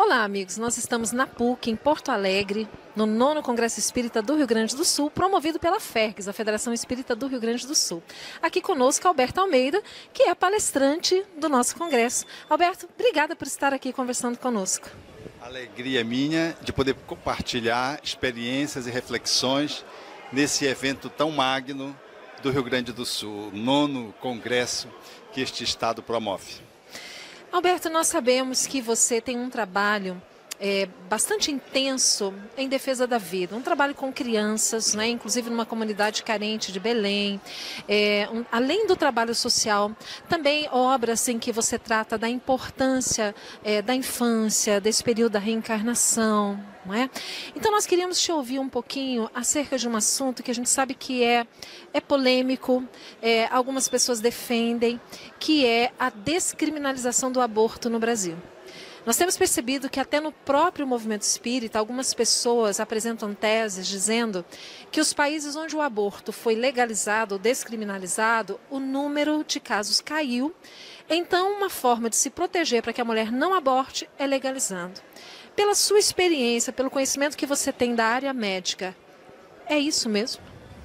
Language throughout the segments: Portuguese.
Olá, amigos. Nós estamos na PUC, em Porto Alegre, no 9º Congresso Espírita do Rio Grande do Sul, promovido pela FERGS, a Federação Espírita do Rio Grande do Sul. Aqui conosco, Alberto Almeida, que é palestrante do nosso congresso. Alberto, obrigada por estar aqui conversando conosco. Alegria minha de poder compartilhar experiências e reflexões nesse evento tão magno do Rio Grande do Sul, o 9º Congresso que este estado promove. Alberto, nós sabemos que você tem um trabalho bastante intenso em defesa da vida, um trabalho com crianças, né, inclusive numa comunidade carente de Belém, além do trabalho social, também obras em que você trata da importância da infância, desse período da reencarnação, não é? Então nós queríamos te ouvir um pouquinho acerca de um assunto que a gente sabe que é polêmico, algumas pessoas defendem, que é a descriminalização do aborto no Brasil. Nós temos percebido que até no próprio movimento espírita, algumas pessoas apresentam teses dizendo que os países onde o aborto foi legalizado ou descriminalizado, o número de casos caiu. Então, uma forma de se proteger para que a mulher não aborte é legalizando. Pela sua experiência, pelo conhecimento que você tem da área médica, é isso mesmo?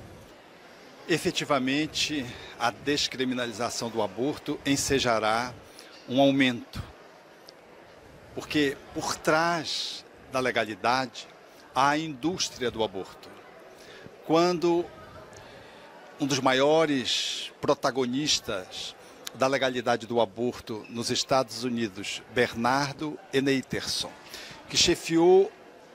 Efetivamente, a descriminalização do aborto ensejará um aumento. Porque por trás da legalidade há a indústria do aborto. Quando um dos maiores protagonistas da legalidade do aborto nos Estados Unidos, Bernardo Eneiterson, que chefiou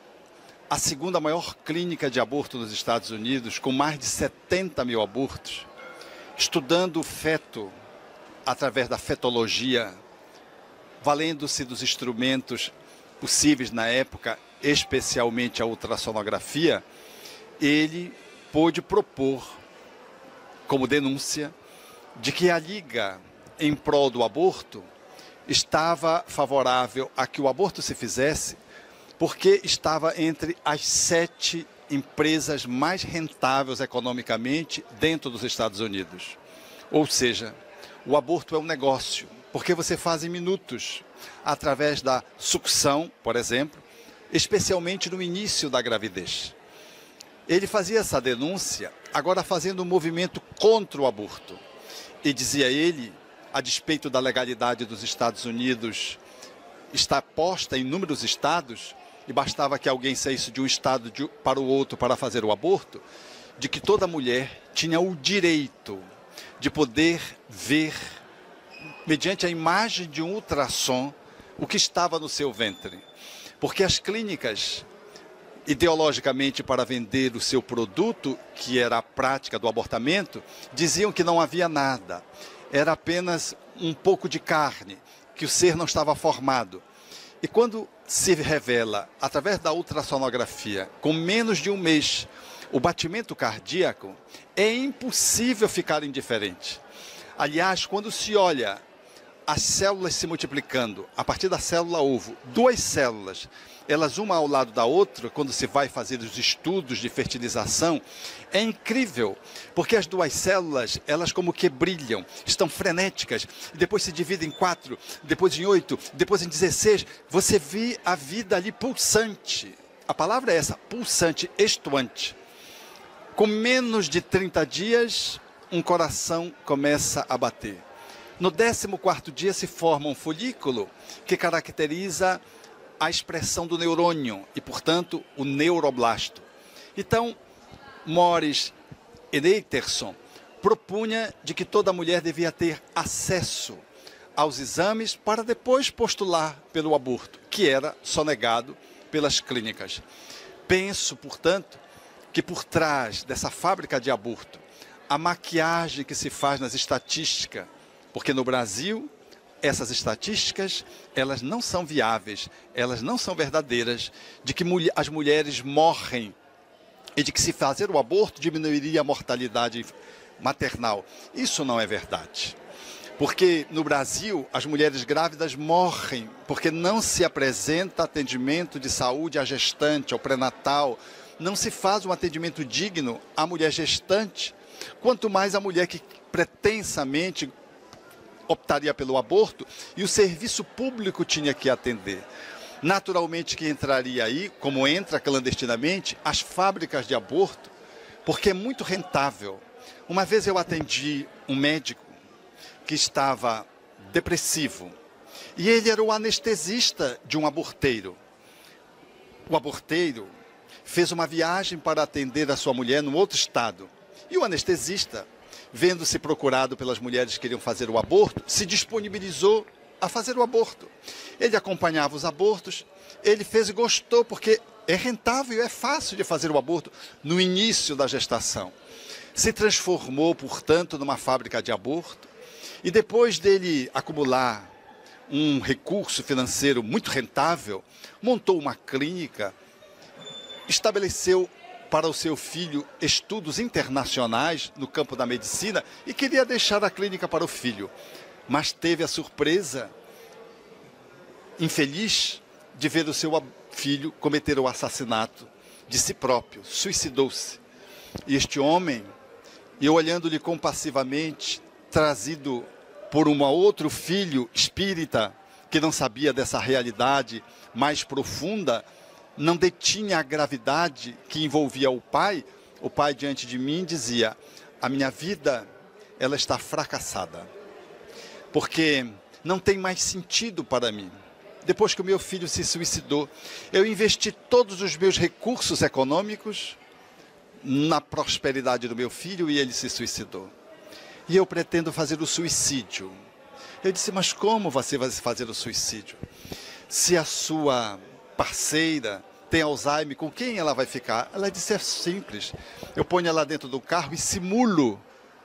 a segunda maior clínica de aborto nos Estados Unidos, com mais de 70 mil abortos, estudando o feto através da fetologia, valendo-se dos instrumentos possíveis na época, especialmente a ultrassonografia, ele pôde propor como denúncia de que a Liga em prol do aborto estava favorável a que o aborto se fizesse porque estava entre as 7 empresas mais rentáveis economicamente dentro dos Estados Unidos. Ou seja, o aborto é um negócio, porque você faz em minutos, através da sucção, por exemplo, especialmente no início da gravidez. Ele fazia essa denúncia, agora fazendo um movimento contra o aborto. E dizia ele, a despeito da legalidade dos Estados Unidos, está posta em inúmeros estados, e bastava que alguém saísse de um estado para o outro para fazer o aborto, de que toda mulher tinha o direito de poder ver, mediante a imagem de um ultrassom, o que estava no seu ventre. Porque as clínicas, ideologicamente para vender o seu produto, que era a prática do abortamento, diziam que não havia nada. Era apenas um pouco de carne, que o ser não estava formado. E quando se revela, através da ultrassonografia, com menos de um mês, o batimento cardíaco, é impossível ficar indiferente. Aliás, quando se olha as células se multiplicando, a partir da célula ovo, 2 células, elas uma ao lado da outra, quando se vai fazer os estudos de fertilização, é incrível, porque as 2 células, elas como que brilham, estão frenéticas, depois se dividem em 4, depois em 8, depois em 16, você vê a vida ali pulsante. A palavra é essa, pulsante, estuante. Com menos de 30 dias, um coração começa a bater. No 14º dia se forma um folículo que caracteriza a expressão do neurônio e, portanto, o neuroblasto. Então, Morris Eneiterson propunha de que toda mulher devia ter acesso aos exames para depois postular pelo aborto, que era sonegado pelas clínicas. Penso, portanto, que por trás dessa fábrica de aborto, a maquiagem que se faz nas estatísticas, porque no Brasil, essas estatísticas, elas não são viáveis, elas não são verdadeiras, de que as mulheres morrem e de que se fazer o aborto diminuiria a mortalidade maternal. Isso não é verdade. Porque no Brasil, as mulheres grávidas morrem porque não se apresenta atendimento de saúde à gestante, ao pré-natal, não se faz um atendimento digno à mulher gestante, quanto mais a mulher que pretensamente optaria pelo aborto e o serviço público tinha que atender. Naturalmente que entraria aí, como entra clandestinamente, as fábricas de aborto, porque é muito rentável. Uma vez eu atendi um médico que estava depressivo e ele era o anestesista de um aborteiro. O aborteiro fez uma viagem para atender a sua mulher num outro estado. E o anestesista, vendo-se procurado pelas mulheres que queriam fazer o aborto, se disponibilizou a fazer o aborto. Ele acompanhava os abortos, ele fez e gostou, porque é rentável, é fácil de fazer o aborto no início da gestação. Se transformou, portanto, numa fábrica de aborto, e depois dele acumular um recurso financeiro muito rentável, montou uma clínica, estabeleceu para o seu filho estudos internacionais no campo da medicina e queria deixar a clínica para o filho. Mas teve a surpresa infeliz de ver o seu filho cometer o assassinato de si próprio, suicidou-se. E este homem, eu olhando-lhe compassivamente, trazido por um outro filho espírita, que não sabia dessa realidade mais profunda, não detinha a gravidade que envolvia o pai diante de mim dizia: a minha vida, ela está fracassada, porque não tem mais sentido para mim. Depois que o meu filho se suicidou, eu investi todos os meus recursos econômicos na prosperidade do meu filho e ele se suicidou. E eu pretendo fazer o suicídio. Eu disse: mas como você vai fazer o suicídio? Se a sua parceira tem Alzheimer, com quem ela vai ficar? Ela disse: é simples. Eu ponho ela dentro do carro e simulo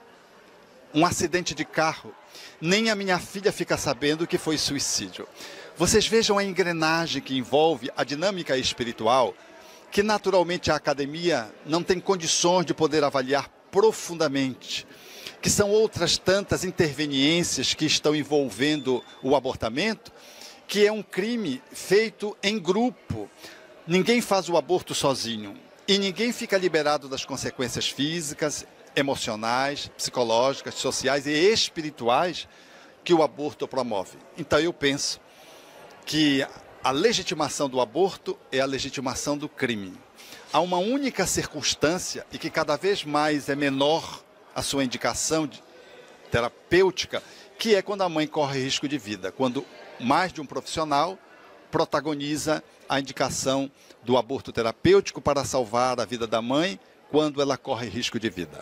um acidente de carro. Nem a minha filha fica sabendo que foi suicídio. Vocês vejam a engrenagem que envolve a dinâmica espiritual, que naturalmente a academia não tem condições de poder avaliar profundamente, que são outras tantas interveniências que estão envolvendo o abortamento, que é um crime feito em grupo. Ninguém faz o aborto sozinho e ninguém fica liberado das consequências físicas, emocionais, psicológicas, sociais e espirituais que o aborto promove. Então eu penso que a legitimação do aborto é a legitimação do crime. Há uma única circunstância, e que cada vez mais é menor a sua indicação terapêutica, que é quando a mãe corre risco de vida, quando mais de um profissional protagoniza a indicação do aborto terapêutico para salvar a vida da mãe quando ela corre risco de vida.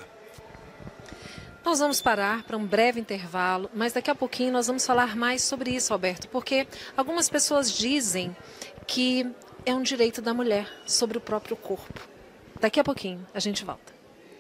Nós vamos parar para um breve intervalo, mas daqui a pouquinho nós vamos falar mais sobre isso, Alberto, porque algumas pessoas dizem que é um direito da mulher sobre o próprio corpo. Daqui a pouquinho a gente volta.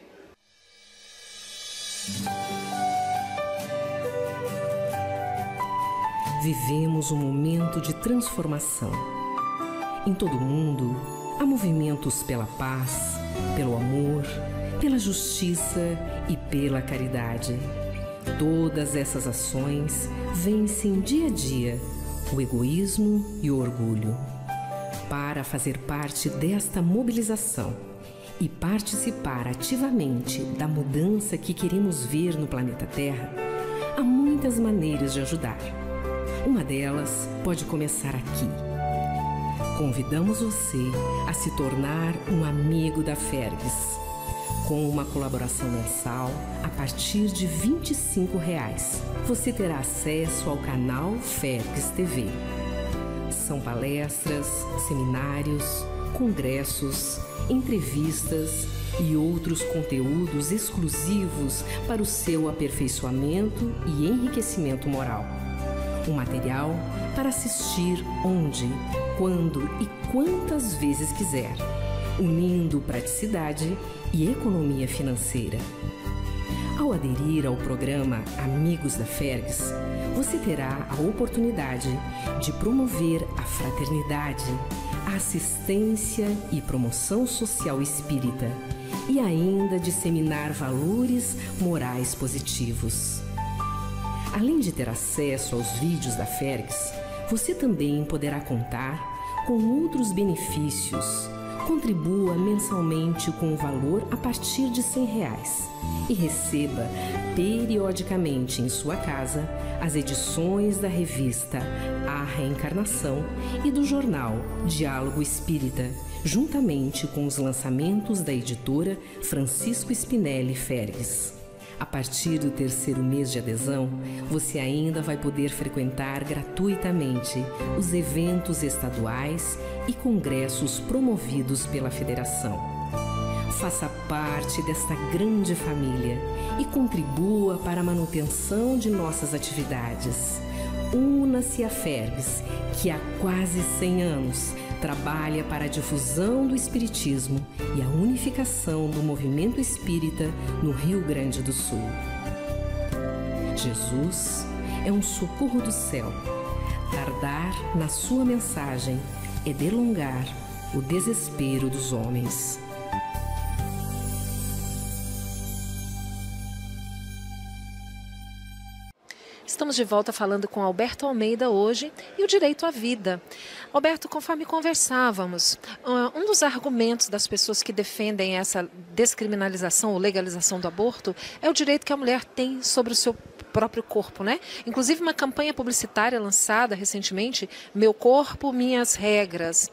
Vivemos um momento de transformação. Em todo o mundo, há movimentos pela paz, pelo amor, pela justiça e pela caridade. Todas essas ações vencem dia a dia o egoísmo e o orgulho. Para fazer parte desta mobilização e participar ativamente da mudança que queremos ver no planeta Terra, há muitas maneiras de ajudar. Uma delas pode começar aqui. Convidamos você a se tornar um amigo da Fergs. Com uma colaboração mensal a partir de R$ 25, você terá acesso ao canal Fergs TV. São palestras, seminários, congressos, entrevistas e outros conteúdos exclusivos para o seu aperfeiçoamento e enriquecimento moral. Um material para assistir onde, quando e quantas vezes quiser, unindo praticidade e economia financeira. Ao aderir ao programa Amigos da Fergs, você terá a oportunidade de promover a fraternidade, a assistência e promoção social espírita e ainda disseminar valores morais positivos. Além de ter acesso aos vídeos da Fergs, você também poderá contar com outros benefícios, Contribua mensalmente com um valor a partir de R$100 e receba periodicamente em sua casa as edições da revista A Reencarnação e do jornal Diálogo Espírita, juntamente com os lançamentos da editora Francisco Spinelli Fergues. A partir do 3º mês de adesão, você ainda vai poder frequentar gratuitamente os eventos estaduais e congressos promovidos pela Federação. Faça parte desta grande família e contribua para a manutenção de nossas atividades. Una-se à Fergues, que há quase 100 anos trabalha para a difusão do Espiritismo e a unificação do movimento espírita no Rio Grande do Sul. Jesus é um socorro do céu. Tardar na sua mensagem é delongar o desespero dos homens. Estamos de volta falando com Alberto Almeida hoje e o direito à vida. Alberto, conforme conversávamos, um dos argumentos das pessoas que defendem essa descriminalização ou legalização do aborto é o direito que a mulher tem sobre o seu próprio corpo, né? Inclusive uma campanha publicitária lançada recentemente, Meu Corpo, Minhas Regras.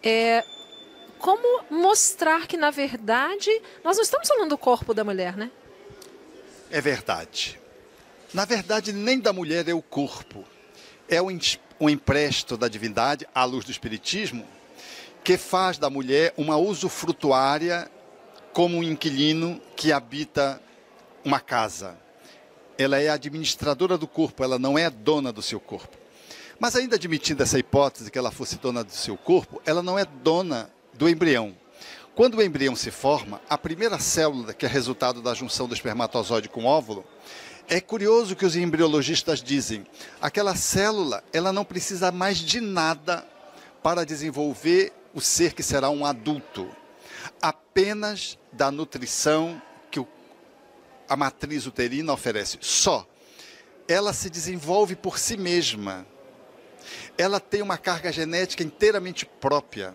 Como mostrar que, na verdade, nós não estamos falando do corpo da mulher, né? É verdade. Na verdade, nem da mulher é o corpo. É um empresto da divindade, à luz do Espiritismo, que faz da mulher uma usufrutuária como um inquilino que habita uma casa. Ela é administradora do corpo, ela não é dona do seu corpo. Mas ainda admitindo essa hipótese que ela fosse dona do seu corpo, ela não é dona do embrião. Quando o embrião se forma, a primeira célula, que é resultado da junção do espermatozoide com o óvulo, é curioso que os embriologistas dizem, aquela célula, ela não precisa mais de nada para desenvolver o ser que será um adulto. Apenas da nutrição que a matriz uterina oferece. Só. Ela se desenvolve por si mesma. Ela tem uma carga genética inteiramente própria.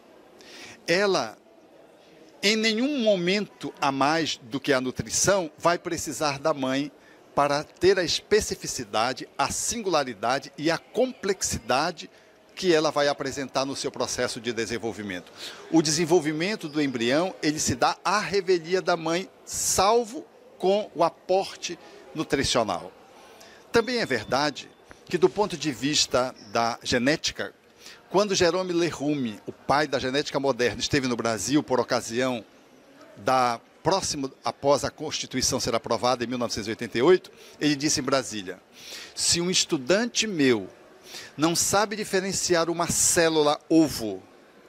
Ela, em nenhum momento a mais do que a nutrição, vai precisar da mãe para ter a especificidade, a singularidade e a complexidade que ela vai apresentar no seu processo de desenvolvimento. O desenvolvimento do embrião, ele se dá à revelia da mãe, salvo com o aporte nutricional. Também é verdade que, do ponto de vista da genética, quando Jerome Lerume, o pai da genética moderna, esteve no Brasil por ocasião próximo após a Constituição ser aprovada em 1988, ele disse em Brasília, se um estudante meu não sabe diferenciar uma célula ovo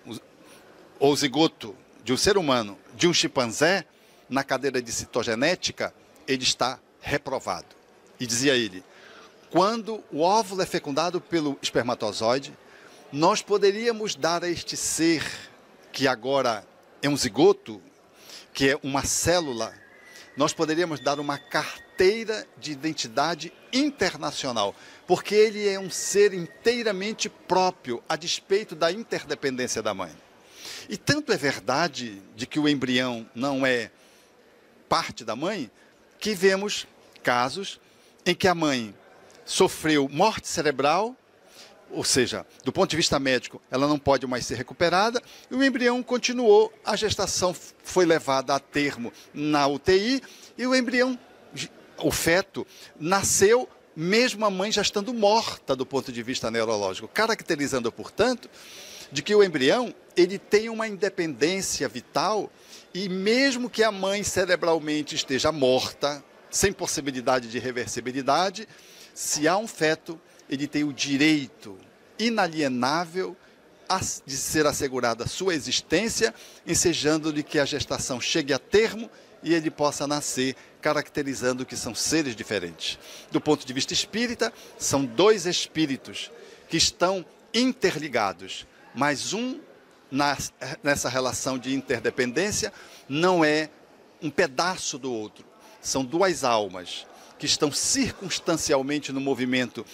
ou zigoto de um ser humano de um chimpanzé na cadeira de citogenética, ele está reprovado. E dizia ele, quando o óvulo é fecundado pelo espermatozoide, nós poderíamos dar a este ser, que agora é um zigoto, que é uma célula, nós poderíamos dar uma carteira de identidade internacional, porque ele é um ser inteiramente próprio, a despeito da interdependência da mãe. E tanto é verdade de que o embrião não é parte da mãe, que vemos casos em que a mãe sofreu morte cerebral, ou seja, do ponto de vista médico, ela não pode mais ser recuperada, e o embrião continuou, a gestação foi levada a termo na UTI, e o embrião, o feto, nasceu, mesmo a mãe já estando morta do ponto de vista neurológico, caracterizando, portanto, de que o embrião, ele tem uma independência vital, e mesmo que a mãe cerebralmente esteja morta, sem possibilidade de reversibilidade, se há um feto, ele tem o direito inalienável de ser assegurada a sua existência, ensejando-lhe que a gestação chegue a termo e ele possa nascer, caracterizando que são seres diferentes. Do ponto de vista espírita, são dois espíritos que estão interligados, mas um, nessa relação de interdependência, não é um pedaço do outro, são duas almas que estão circunstancialmente no movimento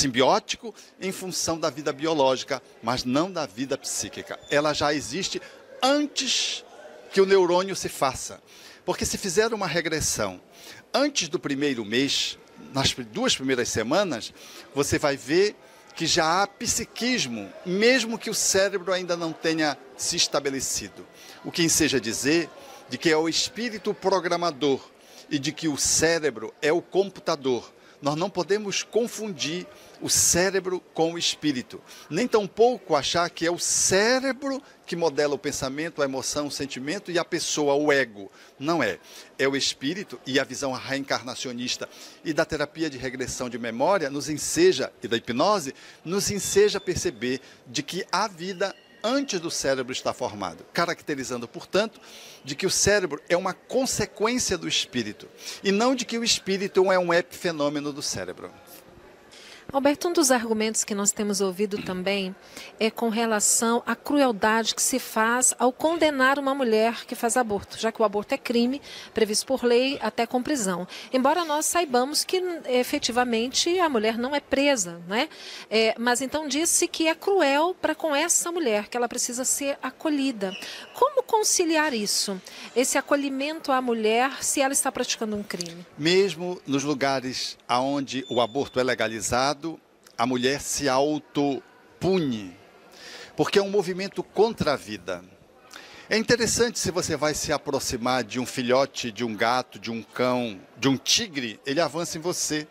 simbiótico em função da vida biológica, mas não da vida psíquica. Ela já existe antes que o neurônio se faça. Porque se fizer uma regressão antes do primeiro mês, nas 2 primeiras semanas, você vai ver que já há psiquismo, mesmo que o cérebro ainda não tenha se estabelecido. O que enseja dizer de que é o espírito programador e de que o cérebro é o computador. Nós não podemos confundir o cérebro com o espírito, nem tampouco achar que é o cérebro que modela o pensamento, a emoção, o sentimento e a pessoa, o ego. Não é. É o espírito, e a visão reencarnacionista e da terapia de regressão de memória nos enseja, e da hipnose, nos enseja a perceber de que a vida antes do cérebro está formado, caracterizando, portanto, de que o cérebro é uma consequência do espírito, e não de que o espírito é um epifenômeno do cérebro. Alberto, um dos argumentos que nós temos ouvido também é com relação à crueldade que se faz ao condenar uma mulher que faz aborto, já que o aborto é crime, previsto por lei, até com prisão. Embora nós saibamos que efetivamente a mulher não é presa, né? Mas então disse que é cruel para com essa mulher, que ela precisa ser acolhida. Como conciliar isso? Esse acolhimento à mulher se ela está praticando um crime? Mesmo nos lugares onde o aborto é legalizado, a mulher se autopune, porque é um movimento contra a vida. É interessante, se você vai se aproximar de um filhote, de um gato, de um cão, de um tigre, ele avança em você.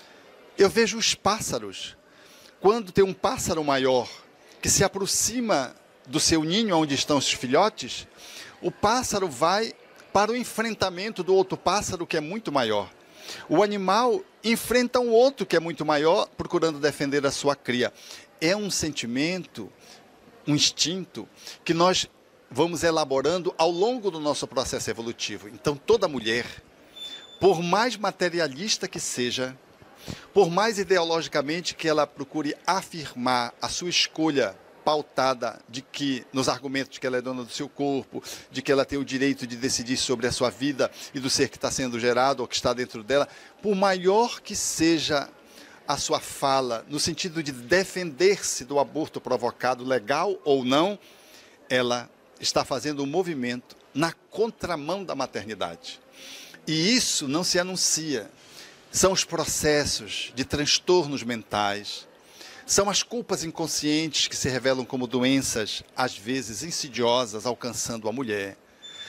Eu vejo os pássaros. Quando tem um pássaro maior que se aproxima do seu ninho, onde estão os filhotes, o pássaro vai para o enfrentamento do outro pássaro que é muito maior. O animal enfrenta um outro que é muito maior, procurando defender a sua cria. É um sentimento, um instinto, que nós vamos elaborando ao longo do nosso processo evolutivo. Então, toda mulher, por mais materialista que seja, por mais ideologicamente que ela procure afirmar a sua escolha pautada de que, nos argumentos de que ela é dona do seu corpo, de que ela tem o direito de decidir sobre a sua vida e do ser que está sendo gerado ou que está dentro dela, por maior que seja a sua fala, no sentido de defender-se do aborto provocado, legal ou não, ela está fazendo um movimento na contramão da maternidade. E isso não se anuncia. São os processos de transtornos mentais, são as culpas inconscientes que se revelam como doenças, às vezes insidiosas, alcançando a mulher.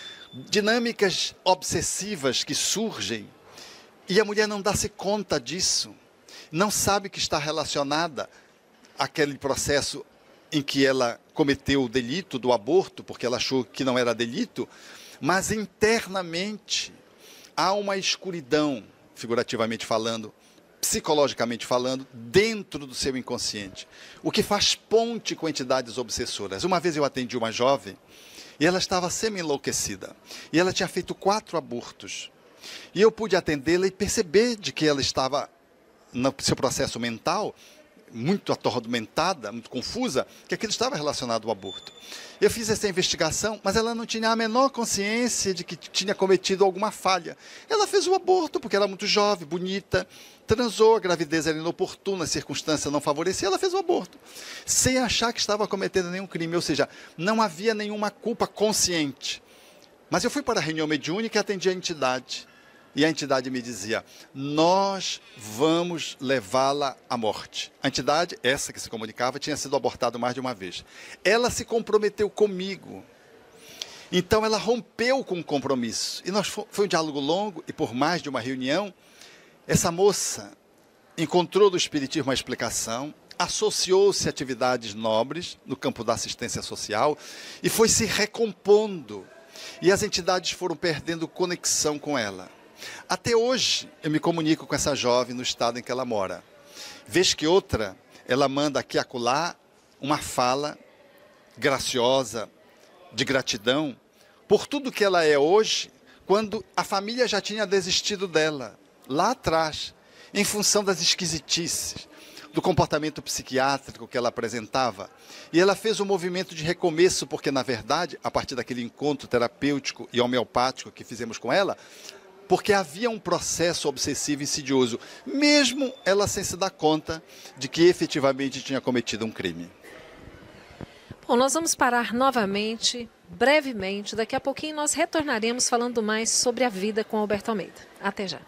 Dinâmicas obsessivas que surgem e a mulher não dá-se conta disso. Não sabe que está relacionada àquele processo em que ela cometeu o delito do aborto, porque ela achou que não era delito, mas internamente há uma escuridão, figurativamente falando, psicologicamente falando, dentro do seu inconsciente, o que faz ponte com entidades obsessoras. Uma vez eu atendi uma jovem e ela estava semi-enlouquecida, e ela tinha feito 4 abortos, e eu pude atendê-la e perceber de que ela estava no seu processo mental muito atormentada, muito confusa, que aquilo estava relacionado ao aborto. Eu fiz essa investigação, mas ela não tinha a menor consciência de que tinha cometido alguma falha. Ela fez o aborto porque era muito jovem, bonita, transou, a gravidez era inoportuna, a circunstância não favorecia, ela fez o aborto, sem achar que estava cometendo nenhum crime, ou seja, não havia nenhuma culpa consciente. Mas eu fui para a reunião mediúnica e atendi a entidade. E a entidade me dizia, nós vamos levá-la à morte. A entidade, essa que se comunicava, tinha sido abortada mais de uma vez. Ela se comprometeu comigo. Então ela rompeu com o compromisso. E foi um diálogo longo, e por mais de uma reunião, essa moça encontrou do Espiritismo uma explicação, associou-se a atividades nobres no campo da assistência social e foi se recompondo. E as entidades foram perdendo conexão com ela. Até hoje, eu me comunico com essa jovem no estado em que ela mora. Vez que outra, ela manda aqui e acolá uma fala graciosa, de gratidão, por tudo que ela é hoje, quando a família já tinha desistido dela, lá atrás, em função das esquisitices, do comportamento psiquiátrico que ela apresentava. E ela fez um movimento de recomeço, porque, na verdade, a partir daquele encontro terapêutico e homeopático que fizemos com ela, porque havia um processo obsessivo insidioso, mesmo ela sem se dar conta de que efetivamente tinha cometido um crime. Bom, nós vamos parar novamente brevemente. Daqui a pouquinho nós retornaremos falando mais sobre a vida com Alberto Almeida. Até já.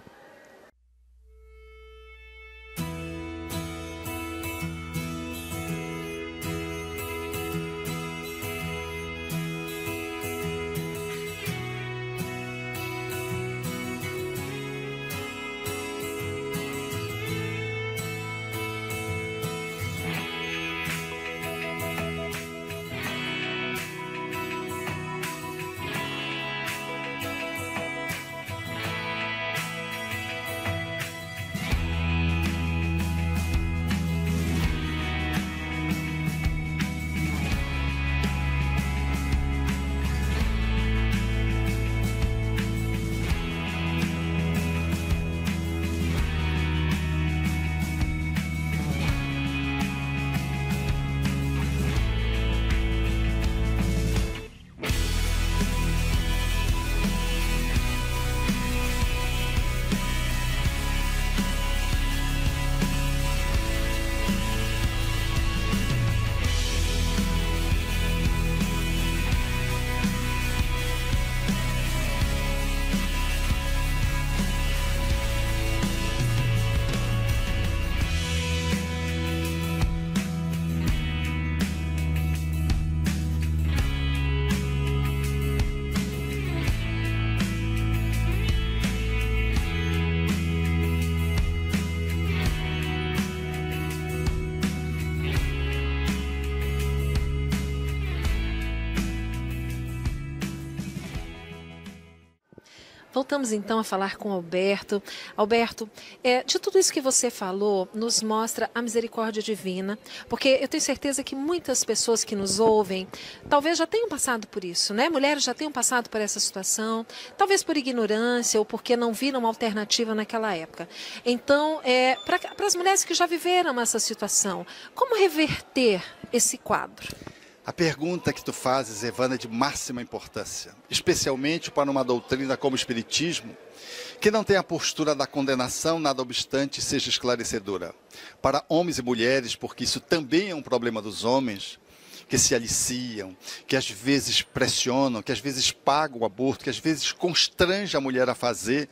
Voltamos então a falar com Alberto. Alberto, de tudo isso que você falou, nos mostra a misericórdia divina, porque eu tenho certeza que muitas pessoas que nos ouvem, talvez já tenham passado por isso, né? Mulheres já tenham passado por essa situação, talvez por ignorância ou porque não viram uma alternativa naquela época. Então, para as mulheres que já viveram essa situação, como reverter esse quadro? A pergunta que tu fazes, Evana, é de máxima importância, especialmente para uma doutrina como o Espiritismo, que não tem a postura da condenação, nada obstante seja esclarecedora. Para homens e mulheres, porque isso também é um problema dos homens, que se aliciam, que às vezes pressionam, que às vezes pagam o aborto, que às vezes constrange a mulher a fazer,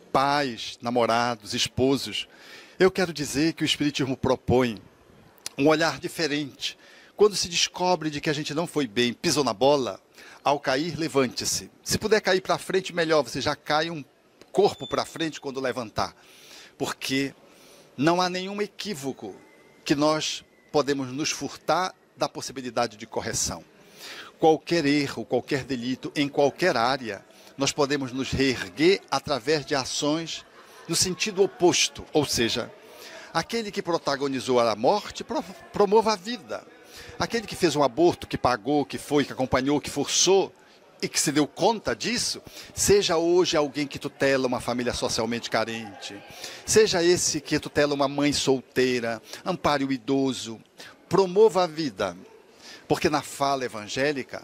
pais, namorados, esposos. Eu quero dizer que o Espiritismo propõe um olhar diferente. Quando se descobre de que a gente não foi bem, pisou na bola, ao cair, levante-se. Se puder cair para frente, melhor, você já cai um corpo para frente quando levantar. Porque não há nenhum equívoco que nós podemos nos furtar da possibilidade de correção. Qualquer erro, qualquer delito, em qualquer área, nós podemos nos reerguer através de ações no sentido oposto. Ou seja, aquele que protagonizou a morte, promova a vida. Aquele que fez um aborto, que pagou, que foi, que acompanhou, que forçou e que se deu conta disso, seja hoje alguém que tutela uma família socialmente carente, seja esse que tutela uma mãe solteira, ampare o idoso, promova a vida. Porque na fala evangélica,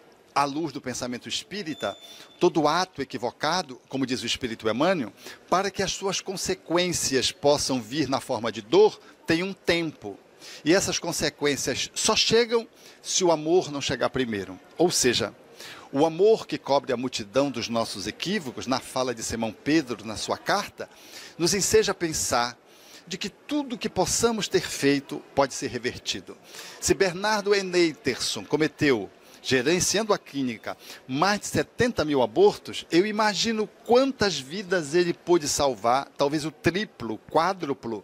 à luz do pensamento espírita, todo ato equivocado, como diz o Espírito Emmanuel, para que as suas consequências possam vir na forma de dor, tem um tempo. E essas consequências só chegam se o amor não chegar primeiro. Ou seja, o amor que cobre a multidão dos nossos equívocos, na fala de Simão Pedro, na sua carta, nos enseja a pensar de que tudo que possamos ter feito pode ser revertido. Se Bernardo Eneiterson cometeu, gerenciando a clínica, mais de 70 mil abortos, eu imagino quantas vidas ele pôde salvar, talvez o triplo, quádruplo,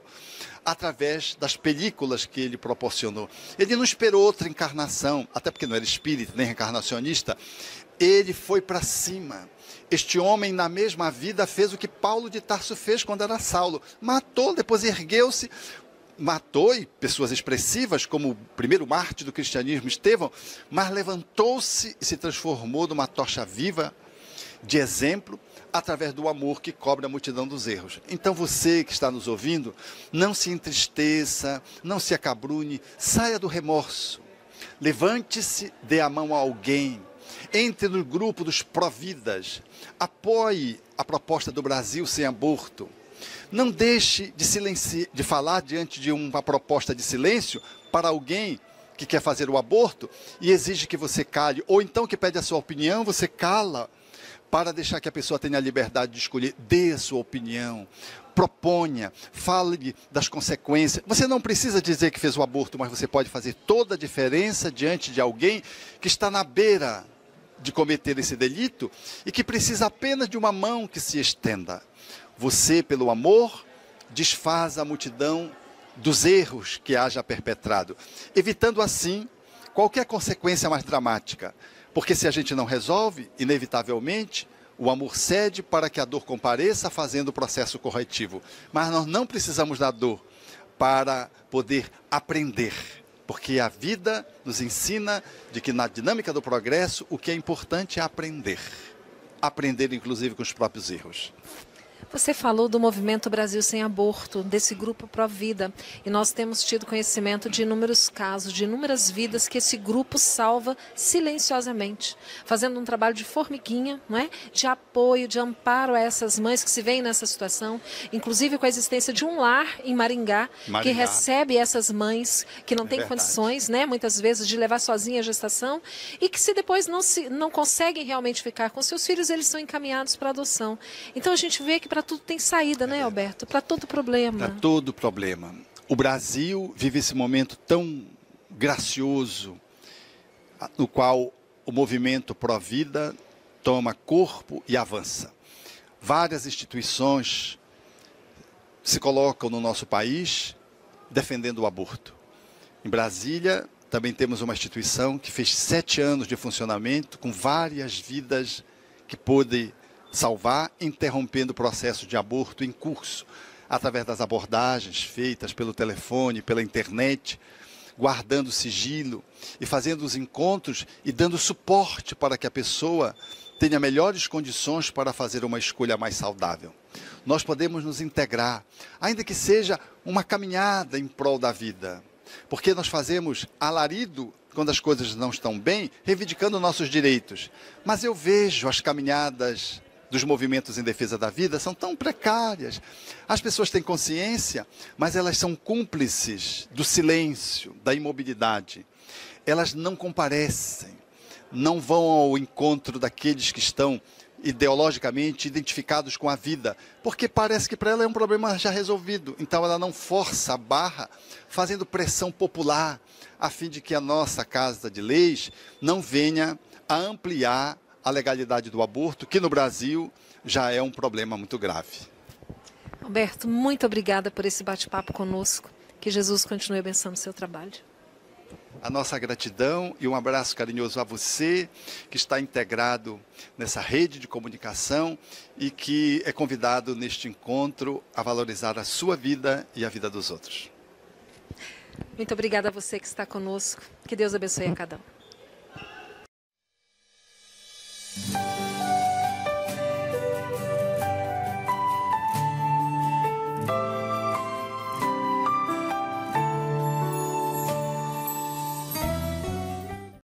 através das películas que ele proporcionou. Ele não esperou outra encarnação, até porque não era espírita, nem reencarnacionista. Ele foi para cima. Este homem, na mesma vida, fez o que Paulo de Tarso fez quando era Saulo. Matou, depois ergueu-se, matou, e pessoas expressivas, como o primeiro mártir do cristianismo, Estevão, mas levantou-se e se transformou numa tocha viva de exemplo, através do amor que cobre a multidão dos erros. Então você que está nos ouvindo, não se entristeça, não se acabrune, saia do remorso. Levante-se, dê a mão a alguém, entre no grupo dos pró-vidas, apoie a proposta do Brasil sem aborto. Não deixe de falar diante de uma proposta de silêncio para alguém que quer fazer o aborto e exige que você cale, ou então que pede a sua opinião, você cala para deixar que a pessoa tenha a liberdade de escolher. Dê a sua opinião, proponha, fale das consequências. Você não precisa dizer que fez o aborto, mas você pode fazer toda a diferença diante de alguém que está na beira de cometer esse delito e que precisa apenas de uma mão que se estenda. Você, pelo amor, desfaz a multidão dos erros que haja perpetrado, evitando assim qualquer consequência mais dramática. Porque se a gente não resolve, inevitavelmente, o amor cede para que a dor compareça fazendo o processo corretivo. Mas nós não precisamos da dor para poder aprender. Porque a vida nos ensina de que na dinâmica do progresso, o que é importante é aprender. Aprender, inclusive, com os próprios erros. Você falou do movimento Brasil Sem Aborto, desse grupo Pró-Vida, e nós temos tido conhecimento de inúmeros casos, de inúmeras vidas que esse grupo salva silenciosamente, fazendo um trabalho de formiguinha, não é? De apoio, de amparo a essas mães que se veem nessa situação, inclusive com a existência de um lar em Maringá. Que recebe essas mães que não têm condições, né, muitas vezes, de levar sozinha a gestação, e que se depois não conseguem realmente ficar com seus filhos, eles são encaminhados para adoção. Então a gente vê que para tudo tem saída, né, Alberto? Para todo problema. Para todo problema. O Brasil vive esse momento tão gracioso, no qual o movimento pró-vida toma corpo e avança. Várias instituições se colocam no nosso país defendendo o aborto. Em Brasília, também temos uma instituição que fez 7 anos de funcionamento, com várias vidas que pôde salvar, interrompendo o processo de aborto em curso, através das abordagens feitas pelo telefone, pela internet, guardando sigilo e fazendo os encontros e dando suporte para que a pessoa tenha melhores condições para fazer uma escolha mais saudável. Nós podemos nos integrar, ainda que seja uma caminhada em prol da vida, porque nós fazemos alarido quando as coisas não estão bem, reivindicando nossos direitos. Mas eu vejo as caminhadas dos movimentos em defesa da vida são tão precárias. As pessoas têm consciência, mas elas são cúmplices do silêncio, da imobilidade. Elas não comparecem, não vão ao encontro daqueles que estão ideologicamente identificados com a vida, porque parece que para ela é um problema já resolvido. Então ela não força a barra, fazendo pressão popular, a fim de que a nossa Casa de Leis não venha a ampliar a legalidade do aborto, que no Brasil já é um problema muito grave. Alberto, muito obrigada por esse bate-papo conosco. Que Jesus continue abençoando o seu trabalho. A nossa gratidão e um abraço carinhoso a você, que está integrado nessa rede de comunicação e que é convidado neste encontro a valorizar a sua vida e a vida dos outros. Muito obrigada a você que está conosco. Que Deus abençoe a cada um.